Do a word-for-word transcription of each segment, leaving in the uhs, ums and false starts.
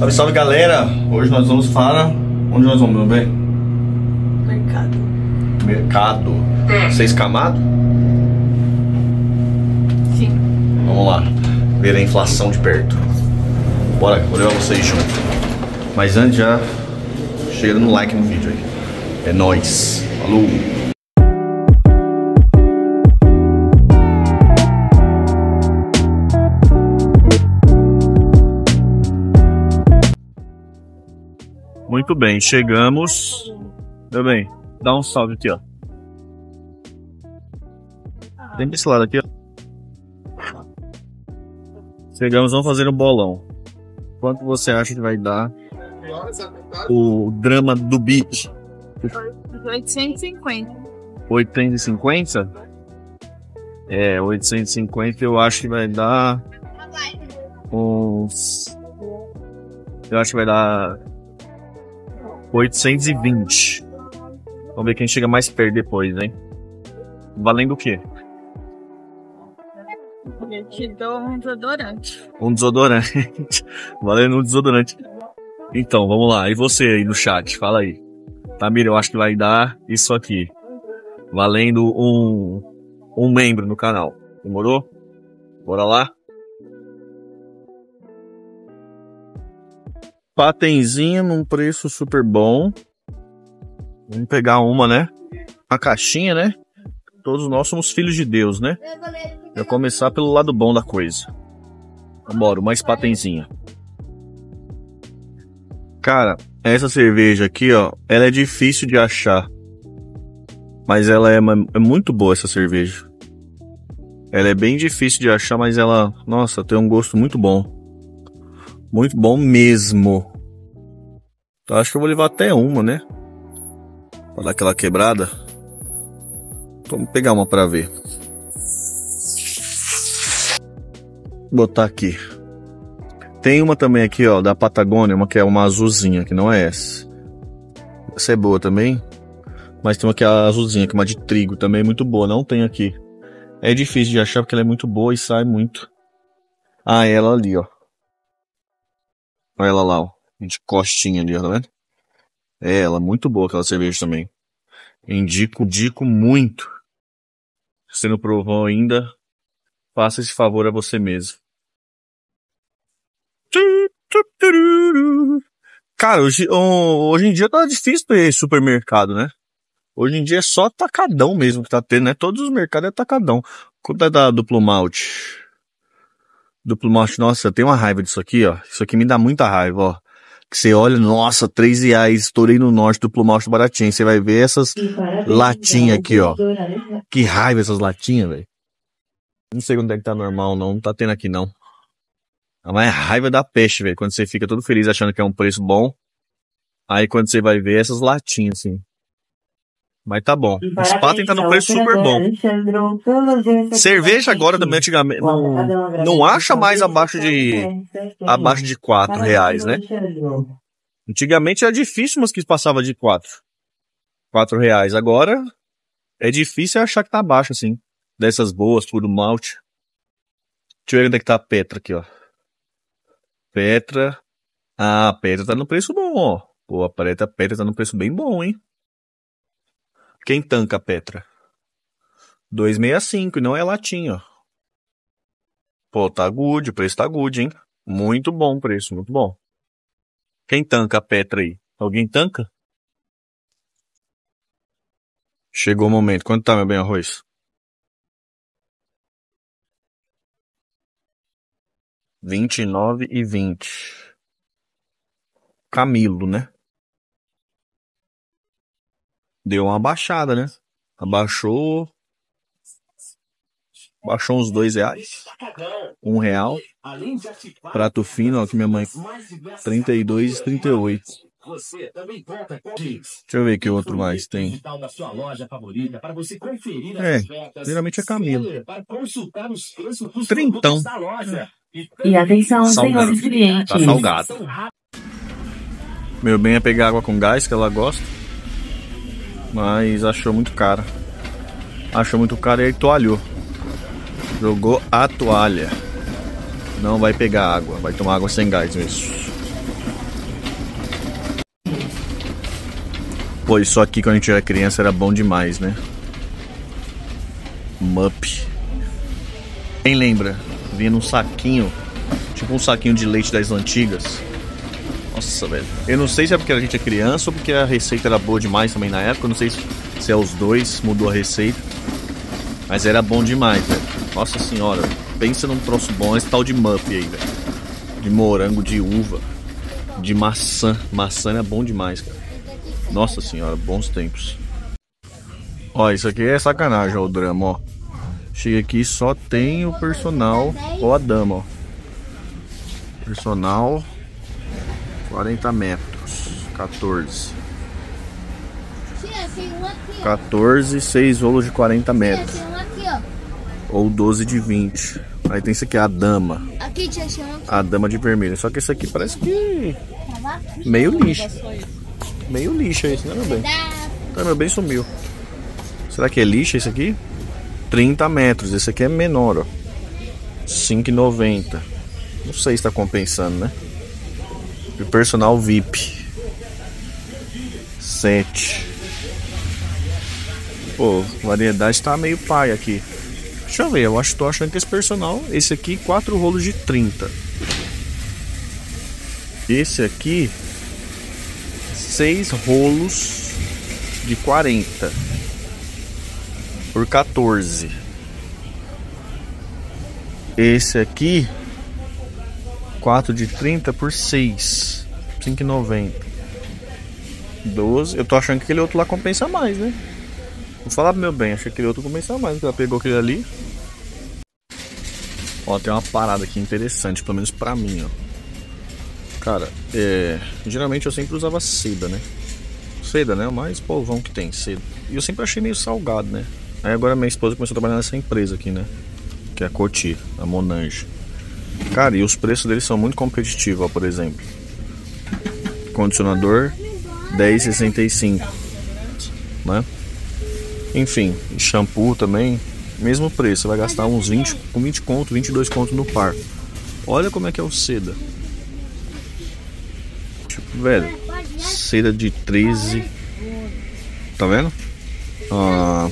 Salve, salve, galera! Hoje nós vamos para... Onde nós vamos, meu bem? Mercado. Mercado. Seis Camado? Sim. Vamos lá. Ver a inflação de perto. Bora, vou levar vocês junto. Mas antes já... Chega no like no vídeo aí. É nóis. Falou! Muito bem, chegamos. Meu bem, dá um salve aqui, ó. Tem desse lado aqui, ó. Chegamos, vamos fazer um bolão. Quanto você acha que vai dar o drama do beat? oitocentos e cinquenta. oitocentos e cinquenta? É, oitocentos e cinquenta eu acho que vai dar uns... Eu acho que vai dar oitocentos e vinte. Vamos ver quem chega mais perto depois, hein? Valendo o quê? Eu te dou um desodorante. Um desodorante. Valendo um desodorante. Então, vamos lá. E você aí no chat? Fala aí. Tamir, eu acho que vai dar isso aqui. Valendo um, um membro no canal. Demorou? Bora lá? Patenzinha num preço super bom. Vamos pegar uma, né? Uma caixinha, né? Todos nós somos filhos de Deus, né? Vou começar pelo lado bom da coisa. Vambora, mais patenzinha. Cara, essa cerveja aqui, ó, ela é difícil de achar. Mas ela é, é muito boa, essa cerveja. Ela é bem difícil de achar, mas ela, nossa, tem um gosto muito bom. Muito bom mesmo. Então acho que eu vou levar até uma, né? Pra dar aquela quebrada. Vamos pegar uma pra ver. Vou botar aqui. Tem uma também aqui, ó, da Patagônia, uma que é uma azulzinha, que não é essa. Essa é boa também. Mas tem uma que é a azulzinha, que é uma de trigo, também muito boa. Não tem aqui. É difícil de achar porque ela é muito boa e sai muito. Ah, é ela ali, ó. Olha ela lá, ó. De costinha ali, ó, tá vendo? É ela, muito boa aquela cerveja também. Indico, indico muito. Se você não provou ainda, faça esse favor a você mesmo. Cara, hoje, hoje em dia tá difícil ter supermercado, né? Hoje em dia é só atacadão mesmo que tá tendo, né? Todos os mercados é atacadão. Quanto é da Duplo Malte? Duplo Malte, nossa, eu tenho uma raiva disso aqui, ó. Isso aqui me dá muita raiva, ó. Que você olha, nossa, três reais, estourei no norte, Duplo Malte baratinho. Você vai ver essas latinhas aqui, ó. Que raiva essas latinhas, velho. Não sei quando é que tá normal, não. Não tá tendo aqui, não. Mas é raiva da peste, velho. Quando você fica todo feliz achando que é um preço bom. Aí quando você vai ver essas latinhas, assim. Mas tá bom. O Spaten tá no preço super bom. Cerveja agora também, antigamente, não, não acha mais abaixo de abaixo de quatro reais, né? Antigamente era difícil, mas que passava de quatro. quatro reais. Agora é difícil achar que tá abaixo, assim. Dessas boas, puro malte. Deixa eu ver onde é que tá a Petra aqui, ó. Petra. Ah, a Petra tá no preço bom, ó. Pô, a Petra, a Petra tá no preço bem bom, hein? Quem tanca a Petra? dois reais e sessenta e cinco, e não é latinha, ó. Pô, tá good, o preço tá good, hein? Muito bom o preço, muito bom. Quem tanca a Petra aí? Alguém tanca? Chegou o momento. Quanto tá, meu bem, arroz? vinte e nove e vinte. Camilo, né? Deu uma baixada, né? Abaixou. Baixou uns dois reais. Um real. Prato fino, ó, que minha mãe. trinta e dois e trinta e oito. Deixa eu ver que outro mais tem. É, geralmente é Camilo. Trintão. E atenção, Salgado. senhores clientes. Tá salgado. Meu bem é pegar água com gás, que ela gosta. Mas achou muito cara. Achou muito caro e aí toalhou. Jogou a toalha. Não vai pegar água, vai tomar água sem gás mesmo. Pô, isso aqui quando a gente era criança era bom demais, né? Mup. Quem lembra? Vinha num saquinho, tipo um saquinho de leite das antigas. Nossa, velho. Eu não sei se é porque a gente é criança ou porque a receita era boa demais também na época. Eu não sei se é os dois, mudou a receita. Mas era bom demais, velho. Nossa senhora. Pensa num troço bom, esse tal de mup aí, velho. De morango, de uva, de maçã. Maçã é bom demais, cara. Nossa senhora, bons tempos. Ó, isso aqui é sacanagem, ó, o drama, ó. Chega aqui, só tem o personal ou a dama, ó. Personal, quarenta metros, quatorze. quatorze, seis rolos de quarenta metros. Ou doze de vinte. Aí tem isso aqui, a dama. A dama de vermelho. Só que esse aqui parece que... meio lixo. Meio lixo esse, né, meu bem? Tá, meu bem, sumiu. Será que é lixo esse aqui? trinta metros. Esse aqui é menor, ó. cinco e noventa. Não sei se tá compensando, né? E personal V I P. sete. Pô, variedade tá meio pai aqui. Deixa eu ver, eu acho, tô achando que esse personal, esse aqui, quatro rolos de trinta. Esse aqui, seis rolos de quarenta. Por quatorze. Esse aqui, quatro de trinta por seis. cinco e noventa. doze. Eu tô achando que aquele outro lá compensa mais, né? Vou falar pro meu bem, achei que aquele outro compensa mais, porque ela pegou aquele ali. Ó, tem uma parada aqui interessante, pelo menos pra mim, ó. Cara, é... geralmente eu sempre usava seda, né? Seda, né? O mais polvão que tem, seda. E eu sempre achei meio salgado, né? Aí agora minha esposa começou a trabalhar nessa empresa aqui, né? Que é a Coty, a Monange. Cara, e os preços deles são muito competitivos, ó, por exemplo. Condicionador, dez e sessenta e cinco, né? Enfim, shampoo também, mesmo preço, você vai gastar uns vinte, com vinte conto, vinte e dois conto no par. Olha como é que é o seda. Tipo, velho, seda de treze. Tá vendo? Ah,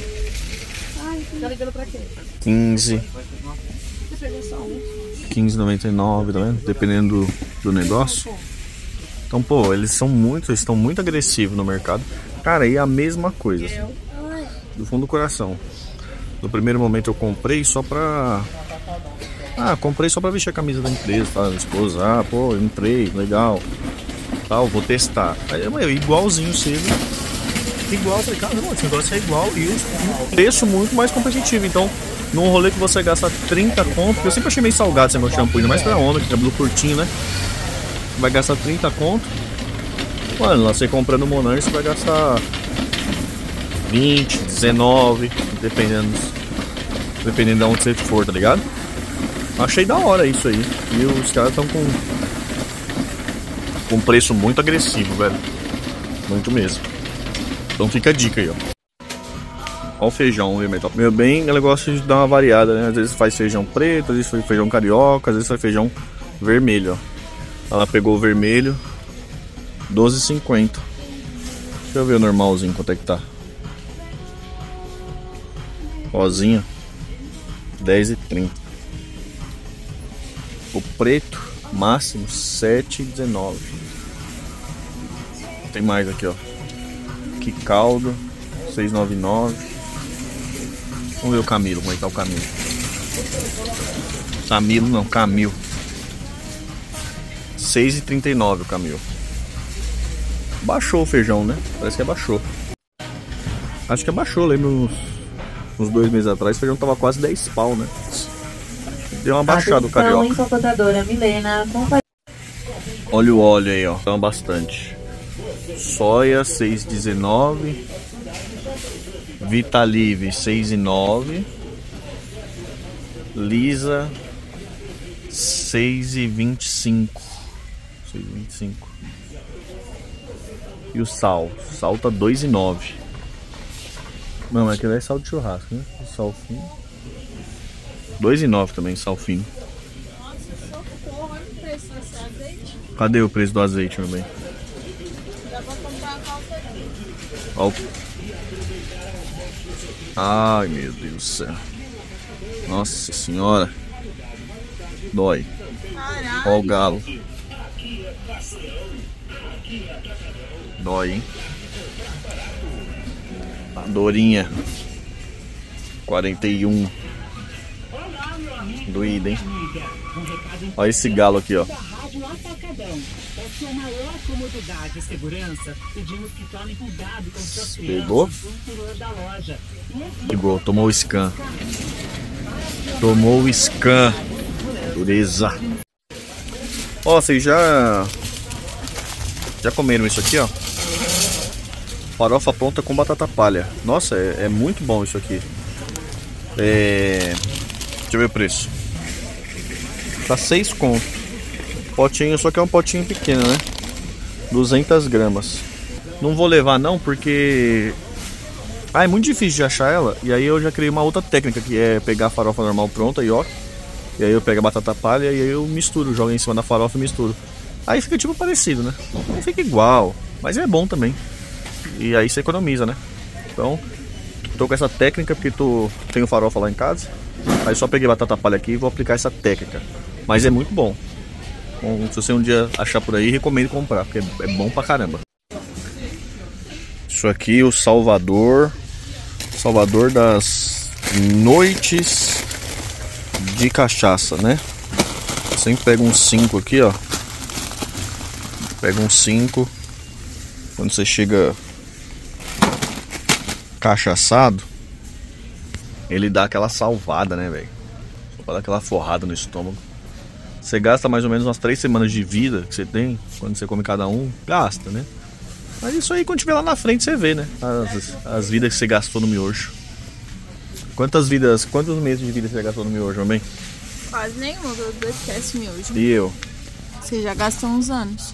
quinze. quinze e noventa e nove, tá vendo? Dependendo do, do negócio. Então, pô, eles são muito, eles estão muito agressivos no mercado. Cara, e a mesma coisa, assim, do fundo do coração. No primeiro momento eu comprei só pra... Ah, comprei só pra vestir a camisa da empresa, tá? Esposa, ah, pô, eu entrei, legal. Tal, vou testar. Aí, eu, igualzinho cedo. Igual, falei, cara, não, esse negócio é igual e o preço muito mais competitivo. Então, num rolê que você gasta trinta conto, eu sempre achei meio salgado esse meu shampoo, ainda mais pra homem, que cabelo curtinho, né? Vai gastar trinta conto. Mano, lá você comprando Monange, você vai gastar vinte, dezenove, dependendo dependendo de onde você for, tá ligado? Achei da hora isso aí. E os caras estão com com um preço muito agressivo, velho. Muito mesmo. Então fica a dica aí, ó. Ó o feijão, meu, meu bem, ela gosta de dar uma variada, né? Às vezes faz feijão preto, às vezes faz feijão carioca, às vezes faz feijão vermelho, ó. Ela pegou o vermelho, doze e cinquenta. Deixa eu ver o normalzinho, quanto é que tá. Rosinha, dez e trinta. O preto, máximo, sete e dezenove. Tem mais aqui, ó. Que caldo, seis e noventa e nove. Vamos ver o Camilo, como é que tá o Camilo. Camilo não, Camil. seis e trinta e nove o Camil. Baixou o feijão, né? Parece que abaixou. Acho que abaixou, lembro uns, uns dois meses atrás o feijão tava quase dez pau, né? Deu uma baixada o carioca. Milena. Olha o óleo aí, ó. Então bastante. Soia seis e dezenove. Vitalive seis e nove. Lisa seis e vinte e cinco. seis e vinte e cinco. E o sal? O sal tá dois e nove. Não, é que é sal de churrasco, né? O sal fino. dois e nove também, sal fino. Nossa, socorro, olha o preço desse azeite. Cadê o preço do azeite, meu bem? Já vou comprar uma calça aqui. Ó. Ai, meu Deus do céu. Nossa senhora. Dói. Ó o galo. Dói, hein? A dorinha. quarenta e um. Doído, hein? Olha esse galo aqui, ó. Pegou? Pegou, tomou o scan. Tomou o scan. Dureza. Ó, vocês já... Já comeram isso aqui, ó? Farofa pronta com batata palha. Nossa, é, é muito bom isso aqui. É... Deixa eu ver o preço. Tá seis conto. Potinho, só que é um potinho pequeno, né? duzentas gramas. Não vou levar não, porque... Ah, é muito difícil de achar ela. E aí eu já criei uma outra técnica, que é pegar a farofa normal pronta e ó. E aí eu pego a batata palha e aí eu misturo, jogo em cima da farofa e misturo. Aí fica tipo parecido, né? Não fica igual, mas é bom também. E aí você economiza, né? Então, tô com essa técnica porque tô, tenho farofa lá em casa. Aí só peguei batata palha aqui e vou aplicar essa técnica. Mas é muito bom. Bom, se você um dia achar por aí, recomendo comprar, porque é bom pra caramba. Isso aqui, o Salvador. Salvador das noites de cachaça, né? Sempre pega uns cinco aqui, ó. Pega uns cinco. Quando você chega cachaçado, ele dá aquela salvada, né, velho? Só pra dar aquela forrada no estômago. Você gasta mais ou menos umas três semanas de vida que você tem. Quando você come cada um, gasta, né? Mas isso aí, quando tiver lá na frente, você vê, né? As, as vidas que você gastou no miojo. Quantas vidas, quantos meses de vida você já gastou no miojo, homem? Quase nenhuma, eu esquece miojo. E eu? Você já gastou uns anos.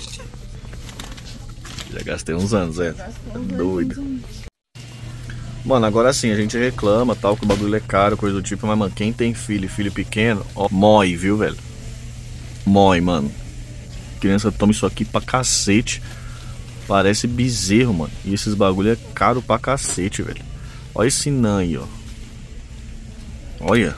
Já gastei uns anos, é. Tá doido. Mano, agora sim, a gente reclama, tal, que o bagulho é caro, coisa do tipo. Mas, mano, quem tem filho e filho pequeno, ó, mói, viu, velho? Mói, mano. Criança toma isso aqui pra cacete. Parece bezerro, mano. E esses bagulho é caro pra cacete, velho. Olha esse nan aí, ó. Olha.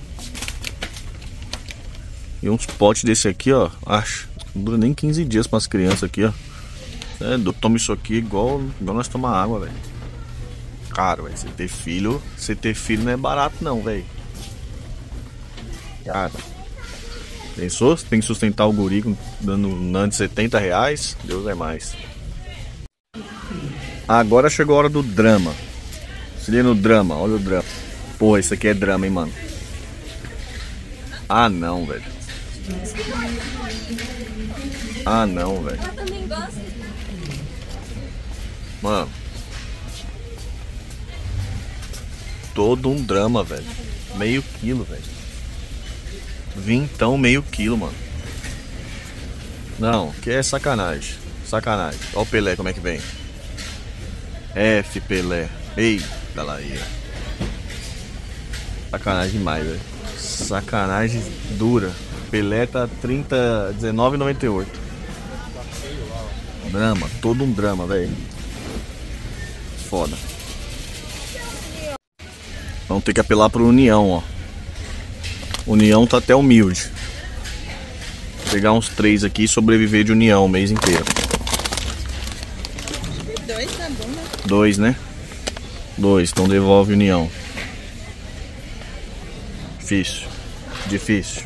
E uns potes desse aqui, ó. Acho. Não dura nem quinze dias pras crianças aqui, ó. É, toma isso aqui igual, igual nós tomar água, velho. Caro, velho. Você ter filho. Você ter filho não é barato, não, velho. Cara. Pensou? Você tem que sustentar o guri dando nan de setenta reais. Deus é mais. Agora chegou a hora do drama. Se liga no drama, olha o drama. Porra, isso aqui é drama, hein, mano. Ah, não, velho. Ah, não, velho. Mano. Todo um drama, velho. Meio quilo, velho. Vintão, meio quilo, mano. Não, que é sacanagem. Sacanagem. Olha o Pelé como é que vem. F Pelé. Ei, galera. Sacanagem demais, velho. Sacanagem dura. Pelé tá trinta, dezenove e noventa e oito. Drama, todo um drama, velho. Foda. Vamos ter que apelar pro União, ó. União tá até humilde. Vou pegar uns três aqui e sobreviver de União o mês inteiro. Dois tá bom, né? Dois, né? Dois, então devolve União. Difícil. Difícil.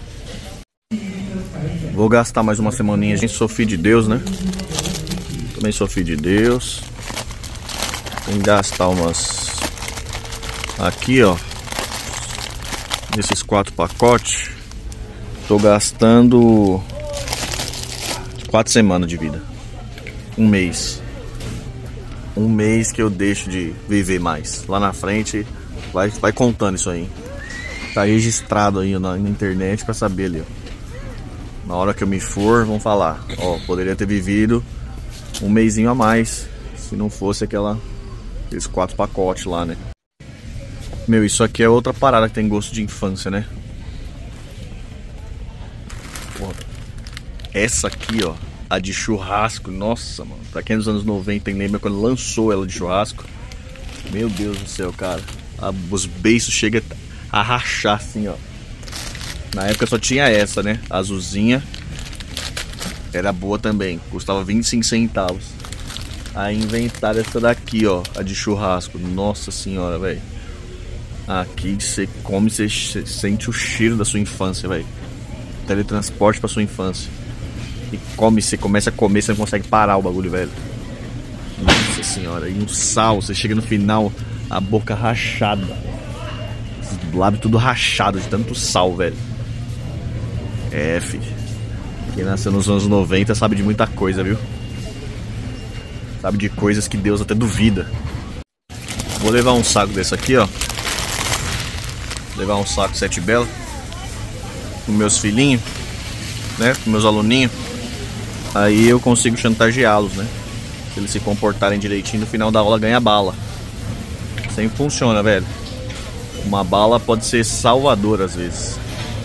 Vou gastar mais uma semaninha. Gente, sou filho de Deus, né? Também sou filho de Deus. Tem que gastar umas... Aqui, ó. Nesses quatro pacotes. Tô gastando... Quatro semanas de vida. Um mês. Um mês que eu deixo de viver mais. Lá na frente, vai, vai contando isso aí. Tá registrado aí na, na internet pra saber ali, ó. Na hora que eu me for, vão falar. Ó, poderia ter vivido um mêsinho a mais. Se não fosse aquela... Aqueles quatro pacotes lá, né? Meu, isso aqui é outra parada que tem gosto de infância, né? Porra. Essa aqui, ó. A de churrasco, nossa, mano. Pra quem é dos anos noventa lembra quando lançou ela de churrasco. Meu Deus do céu, cara. A, os beiços chegam a rachar assim, ó. Na época só tinha essa, né? A azulzinha. Era boa também. Custava vinte e cinco centavos. Aí inventaram essa daqui, ó. A de churrasco. Nossa senhora, velho. Aqui você come, você sente o cheiro da sua infância, velho. Teletransporte pra sua infância. E come, você começa a comer, você não consegue parar o bagulho, velho. Nossa senhora. E um sal, você chega no final, a boca rachada. O lábio tudo rachado de tanto sal, velho. É, filho. Quem nasceu nos anos noventa sabe de muita coisa, viu? Sabe de coisas que Deus até duvida. Vou levar um saco desse aqui, ó. Vou levar um saco Sete Bela com meus filhinhos, né? Com meus aluninhos. Aí eu consigo chantageá-los, né? Se eles se comportarem direitinho, no final da aula ganha bala. Sempre funciona, velho. Uma bala pode ser salvadora às vezes.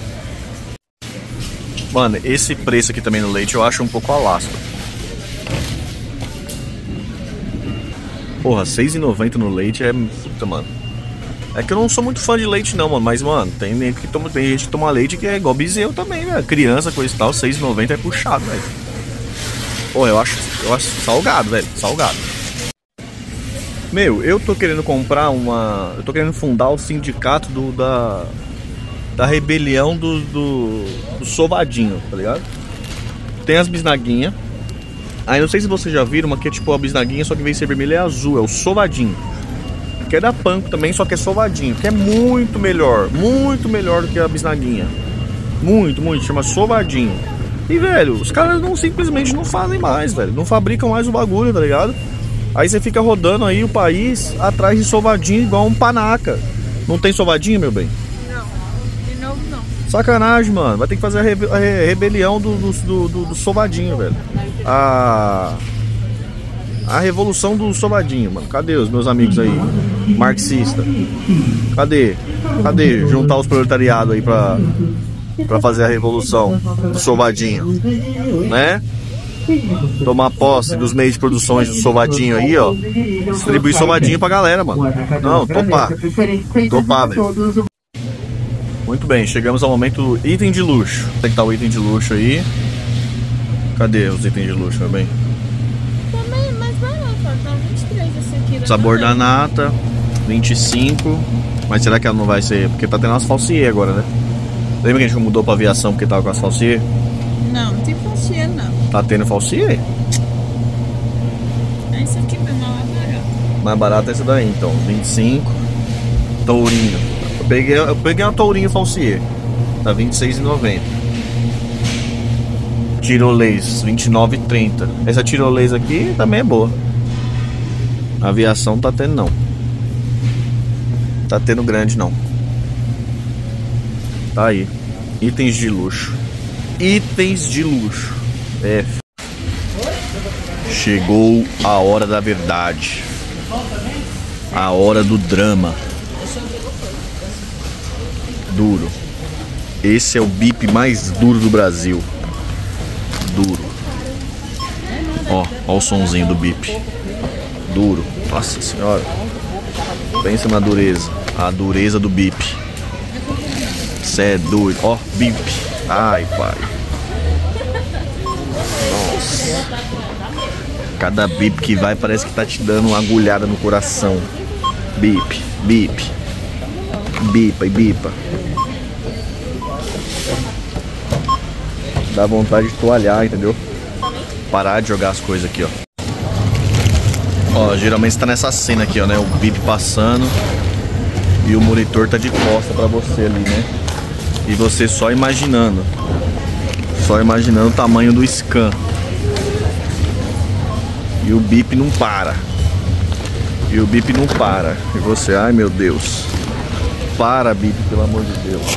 Mano, esse preço aqui também no leite eu acho um pouco alasco. Porra, seis reais e noventa no leite é... Puta, mano. É que eu não sou muito fã de leite não, mano. Mas, mano, tem gente que toma, tem gente que toma leite que é igual bezerro também, velho. Criança, coisa e tal, seis reais e noventa é puxado, velho. Pô, eu acho, eu acho salgado, velho. Salgado. Meu, eu tô querendo comprar uma... Eu tô querendo fundar o sindicato do, da... Da rebelião do, do, do sovadinho, tá ligado? Tem as bisnaguinhas. Aí não sei se vocês já viram, uma que é tipo a bisnaguinha, só que em vez de ser vermelha é azul, é o sovadinho. Que é da Panko também, só que é sovadinho. Que é muito melhor, muito melhor do que a bisnaguinha. Muito, muito, chama sovadinho. E, velho, os caras não simplesmente não fazem mais, velho. Não fabricam mais o bagulho, tá ligado? Aí você fica rodando aí o país atrás de sovadinho igual um panaca. Não tem sovadinho, meu bem? Sacanagem, mano. Vai ter que fazer a, rebe a rebelião do, do, do, do sovadinho, velho. A... A revolução do sovadinho, mano. Cadê os meus amigos aí? Marxista. Cadê? Cadê? Juntar os proletariados aí pra, pra fazer a revolução do sovadinho. Né? Tomar posse dos meios de produções do sovadinho aí, ó. Distribuir sovadinho pra galera, mano. Não, topar. Topar, velho. Muito bem, chegamos ao momento item de luxo. Tem que tá o item de luxo aí. Cadê os itens de luxo, meu bem? Também, mas vai lá, tá vinte e três esse aqui. Sabor da nata, vinte e cinco. Mas será que ela não vai ser? Porque tá tendo as falsier agora, né? Lembra que a gente mudou pra aviação porque tava com as falsier? Não, não tem falsier não. Tá tendo falsier? Esse aqui foi mais barato. Mais barato é esse daí, então. vinte e cinco. Tourinho. Eu peguei, eu peguei uma tourinha falsier. Tá vinte e seis reais e noventa. Tirolês, vinte e nove reais e trinta. Essa tirolês aqui também é boa. A aviação tá tendo não. Tá tendo grande não. Tá aí. Itens de luxo. Itens de luxo. É. Chegou a hora da verdade. A hora do drama. Duro. Esse é o bip mais duro do Brasil. Duro. Ó, ó o sonzinho do bip. Duro. Nossa senhora. Pensa na dureza. A dureza do bip. Cê é doido. Ó, bip. Ai, pai. Nossa. Cada bip que vai parece que tá te dando uma agulhada no coração. Bip, bip. Bipa e bipa. Dá vontade de toalhar, entendeu? Parar de jogar as coisas aqui, ó. Ó, geralmente tá nessa cena aqui, ó, né? O bip passando e o monitor tá de costa pra você ali, né? E você só imaginando. Só imaginando o tamanho do scan. E o bip não para. E o bip não para. E você, ai meu Deus. Para, bip, pelo amor de Deus.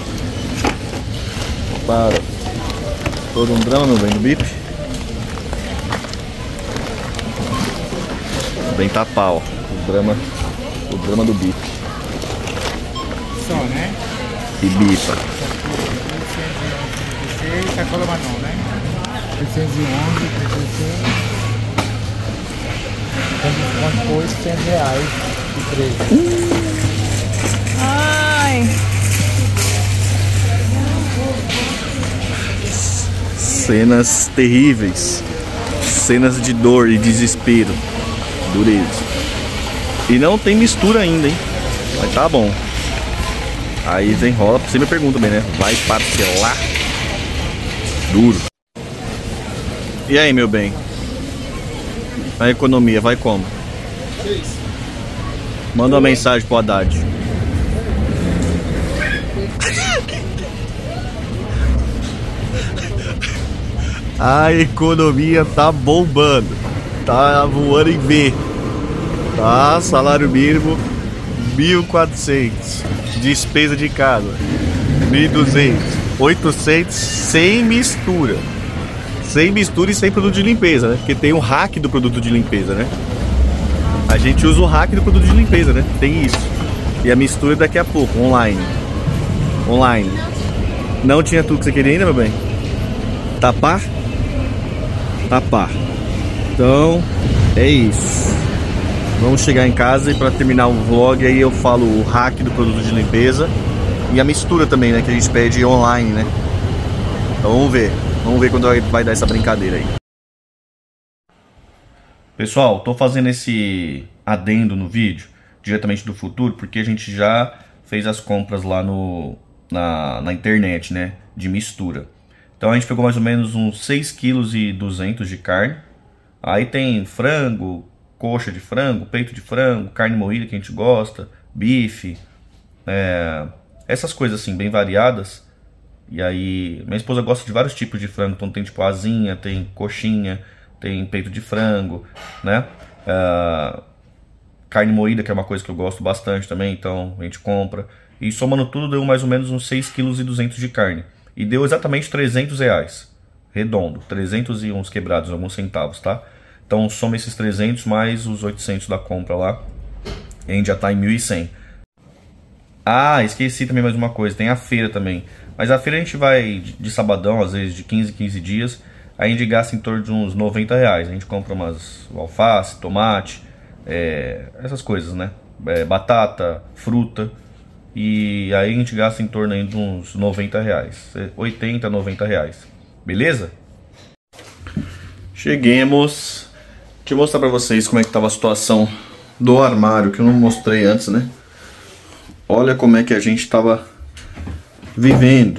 Para. Todo um drama, meu bem, do bip. Bem tapar, ó. O drama. O drama do bip. Só, né? E bipa. Você sacola marrom, né? oitocentos e onze, tem desconto por oitocentos reais de três. Ai. Cenas terríveis. Cenas de dor e desespero. Dureza. E não tem mistura ainda, hein? Mas tá bom. Aí desenrola. Você me pergunta bem, né? Vai parcelar? Duro. E aí, meu bem? A economia vai como? Manda uma mensagem pro Haddad. A economia tá bombando. Tá voando em V. Tá, salário mínimo mil e quatrocentos. Despesa de casa mil e duzentos. oitocentos sem mistura. Sem mistura e sem produto de limpeza, né? Porque tem o hack do produto de limpeza, né? A gente usa o hack do produto de limpeza, né? Tem isso. E a mistura daqui a pouco, online. Online. Não tinha tudo que você queria ainda, meu bem? Tapar? Tapar. Então, é isso. Vamos chegar em casa e para terminar o vlog aí eu falo o hack do produto de limpeza e a mistura também, né? Que a gente pede online, né? Então vamos ver. Vamos ver quando vai dar essa brincadeira aí. Pessoal, tô fazendo esse adendo no vídeo diretamente do futuro porque a gente já fez as compras lá no, na, na internet, né? De mistura. Então a gente pegou mais ou menos uns seis quilos e duzentos de carne. Aí tem frango, coxa de frango, peito de frango, carne moída que a gente gosta, bife, é, essas coisas assim, bem variadas. E aí, minha esposa gosta de vários tipos de frango, então tem tipo asinha, tem coxinha, tem peito de frango, né? É, carne moída, que é uma coisa que eu gosto bastante também, então a gente compra. E somando tudo deu mais ou menos uns seis quilos e duzentos de carne. E deu exatamente trezentos reais, redondo, trezentos e uns quebrados, alguns centavos, tá? Então soma esses trezentos mais os oitocentos da compra lá, e a gente já tá em mil e cem. Ah, esqueci também mais uma coisa, tem a feira também. Mas a feira a gente vai de, de sabadão, às vezes de quinze em quinze dias, aí a gente gasta em torno de uns noventa reais. A gente compra umas alface, tomate, é, essas coisas, né? É, batata, fruta. E aí a gente gasta em torno aí de uns noventa reais, oitenta, noventa reais. Beleza? Cheguemos. Deixa eu mostrar pra vocês como é que tava a situação do armário, que eu não mostrei antes, né? Olha como é que a gente tava vivendo.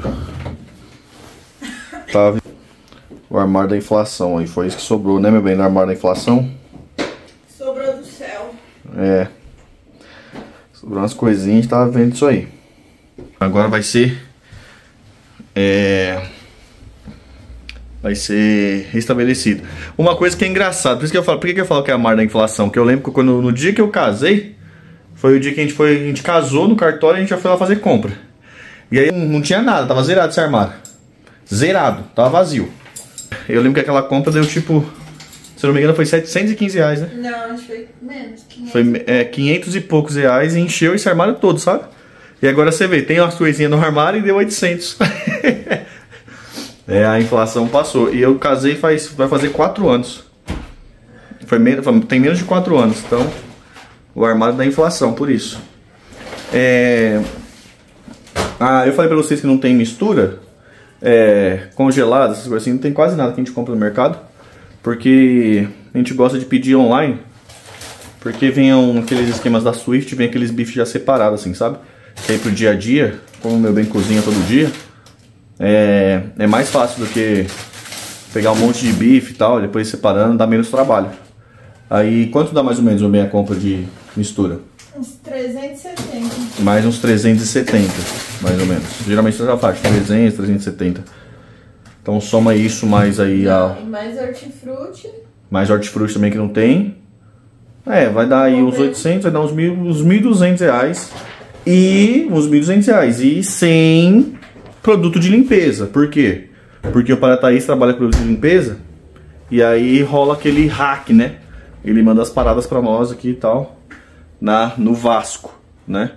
Tava o armário da inflação aí, foi isso que sobrou, né, meu bem, no armário da inflação? Sobrou do céu. É. Sobrou umas coisinhas, a gente tava vendo isso aí. Agora vai ser... É... Vai ser restabelecido. Uma coisa que é engraçada, por isso que eu falo, por que que eu falo que é a armário da inflação? Que eu lembro que quando, no dia que eu casei, foi o dia que a gente foi, a gente casou no cartório e a gente já foi lá fazer compra. E aí não tinha nada, tava zerado esse armário. Zerado, tava vazio. Eu lembro que aquela compra deu tipo, se eu não me engano foi setecentos e quinze reais, né? Não, acho que foi menos, quinhentos. Foi é, quinhentos e poucos reais e encheu esse armário todo, sabe? E agora você vê, tem umas coisinhas no armário e deu oitocentos. É, a inflação passou. E eu casei faz, vai fazer quatro anos. Foi menos, tem menos de quatro anos, então o armário da inflação, por isso. É... Ah, eu falei pra vocês que não tem mistura é, congelada, essas coisas assim, não tem quase nada que a gente compra no mercado, porque a gente gosta de pedir online, porque vem um, aqueles esquemas da Swift, vem aqueles bifes já separados assim, sabe? Que aí pro dia a dia, como o meu bem cozinha todo dia, é, é mais fácil do que pegar um monte de bife e tal, depois separando, dá menos trabalho. Aí quanto dá mais ou menos o bem a compra de mistura? Uns trezentos e setenta. Mais uns trezentos e setenta, mais ou menos. Geralmente você já faz trezentos, trezentos e setenta. Então soma isso mais aí a... E mais hortifruti. Mais hortifruti também que não tem. É, vai dar aí uns oitocentos, vai dar uns, mil, uns mil e duzentos reais. E uns mil e duzentos reais. E sem produto de limpeza. Por quê? Porque o Parataís trabalha com produto de limpeza. E aí rola aquele hack, né? Ele manda as paradas pra nós aqui e tal. Na, no Vasco, né?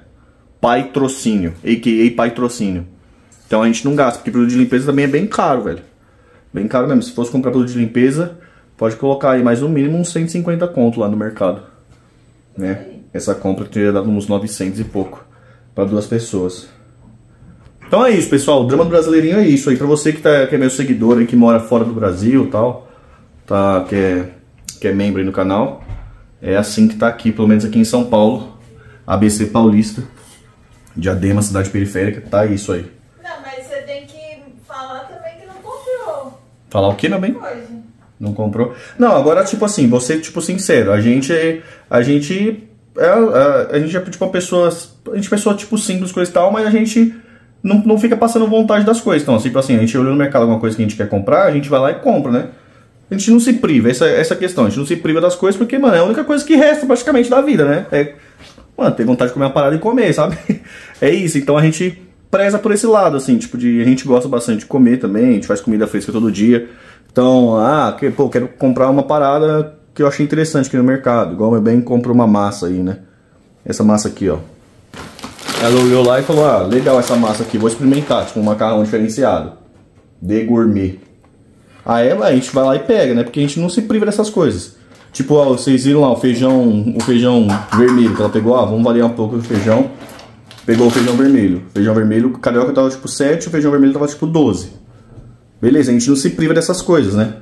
Patrocínio, a k a. Patrocínio. Então a gente não gasta, porque produto de limpeza também é bem caro, velho. Bem caro mesmo. Se fosse comprar produto de limpeza, pode colocar aí mais no mínimo uns cento e cinquenta conto lá no mercado. Né? Essa compra teria dado uns novecentos e pouco para duas pessoas. Então é isso, pessoal. O drama do brasileirinho é isso aí. Pra você que, tá, que é meu seguidor aí, que mora fora do Brasil e tal, tá, que, é, que é membro aí no canal, é assim que tá aqui, pelo menos aqui em São Paulo. A B C Paulista, Diadema, cidade periférica, tá isso aí. Não, mas você tem que falar também que não comprou. Falar o que, meu bem? Coisa. Não comprou? Não, agora, tipo assim, você, tipo, sincero, a gente é, a gente é, a, a gente é, tipo, uma pessoa, a gente é pessoa, tipo, simples, coisa e tal, mas a gente não, não fica passando vontade das coisas. Então, tipo assim, a gente olha no mercado alguma coisa que a gente quer comprar, a gente vai lá e compra, né? A gente não se priva, essa, essa questão, a gente não se priva das coisas porque, mano, é a única coisa que resta praticamente da vida, né? É, mano, ter vontade de comer uma parada e comer, sabe? É isso, então a gente preza por esse lado, assim, tipo, de, a gente gosta bastante de comer também, a gente faz comida fresca todo dia. Então, ah, que, pô, quero comprar uma parada que eu achei interessante aqui no mercado. Igual eu bem compro uma massa aí, né? Essa massa aqui, ó. Ela olhou lá e falou, ah, legal essa massa aqui, vou experimentar, tipo um macarrão diferenciado. De gourmet. Aí a gente vai lá e pega, né? Porque a gente não se priva dessas coisas. Tipo, ó, vocês viram lá o feijão, o feijão vermelho que ela pegou, ah, vamos variar um pouco do feijão. Pegou o feijão vermelho. Feijão vermelho, o carioca tava tipo sete, o feijão vermelho tava tipo doze. Beleza, a gente não se priva dessas coisas, né?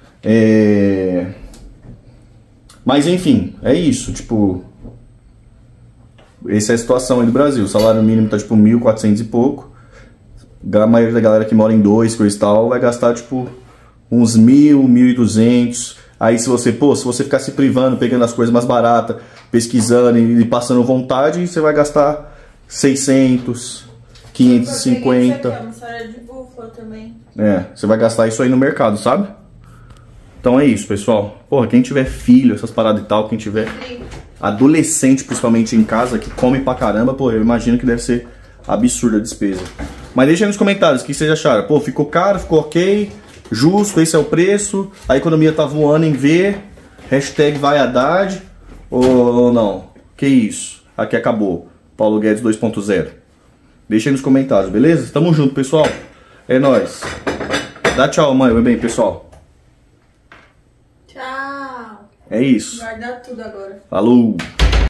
É... Mas enfim, é isso, tipo... Essa é a situação aí do Brasil. O salário mínimo tá tipo mil e quatrocentos e pouco. A maioria da galera que mora em dois, coisa e tal, vai gastar tipo uns mil, mil e duzentos. Aí se você, pô, se você ficar se privando, pegando as coisas mais baratas, pesquisando e passando vontade, você vai gastar seiscentos, quinhentos e cinquenta. Isso aqui, uma história de búfalo também. É, você vai gastar isso aí no mercado, sabe? Então é isso, pessoal. Porra, quem tiver filho, essas paradas e tal, quem tiver adolescente, principalmente em casa, que come pra caramba, pô, eu imagino que deve ser absurda a despesa. Mas deixa aí nos comentários o que vocês acharam. Pô, ficou caro, ficou ok, justo, esse é o preço, a economia tá voando em V, hashtag vai Haddad, ou não? Que isso? Aqui acabou. Paulo Guedes dois ponto zero. Deixa aí nos comentários, beleza? Tamo junto, pessoal. É nóis. Dá tchau, mãe, vai bem, pessoal. Tchau. É isso. Guardar tudo agora. Falou.